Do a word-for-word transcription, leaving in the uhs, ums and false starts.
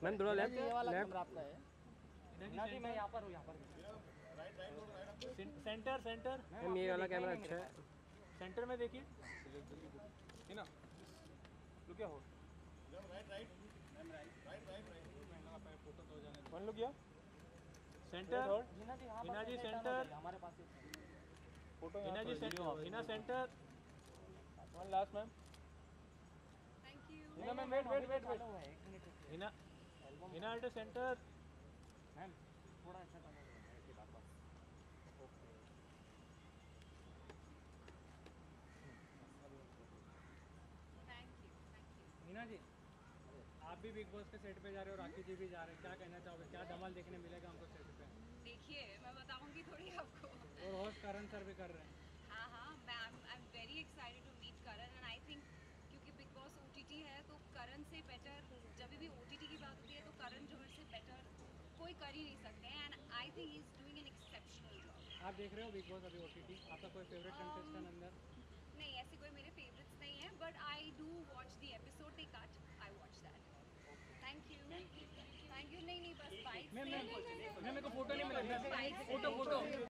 Ma'am थोड़ा left ये वाला लेफ्ट कैमरा अपना है ना जी, मैं यहाँ पर हूँ, यहाँ पर सेंटर सेंटर मैम ये वाला कैमरा अच्छा है। सेंटर में देखिए है ना, लुक क्या हो वन लुक या सेंटर हिना जी, यहाँ हिना पर जी सेंटर सेंटर हमारे पास ही photo Heena ji centre Heena centre one last ma'am thank you. Heena ma'am wait wait wait wait चालू है, एक मिनट रुकिए। हिना हिना अल्ट सेंटर मैम थोड़ा ऐसा करना है कि बात बस thank you thank you. Meena ji, आप भी बिग बॉस के सेट पे जा रहे हो, राखी जी भी जा रहे हैं, क्या कहना चाहोगे, क्या धमाल देखने मिलेगा हमको सेट पे? देखिए मैं बताऊंगी थोड़ी आपको। और होस्ट करण सर भी कर रहे हैं। हाँ हाँ, मैं I am very excited to meet Karan and I think क्योंकि बिग बॉस ओटीटी है तो करण से बेटर, जब भी ओटीटी की बात होती है तो करण जोहर से बेटर कोई कर ही नहीं सकते हैं and I think he is doing an exceptional job. आप देख रहे हो बिग बॉस अभी ओटीटी, आपका कोई फेवरेट कंटेस्टेंट अंदर? नहीं, ऐसे कोई मेरे फेवरेट्स नहीं है but I do watch the episode they cut, I watch that. Thank you thank you. नहीं नहीं बस बाइक मैम मैम मैम मेरे को फोटो नहीं मिला, फोटो फोटो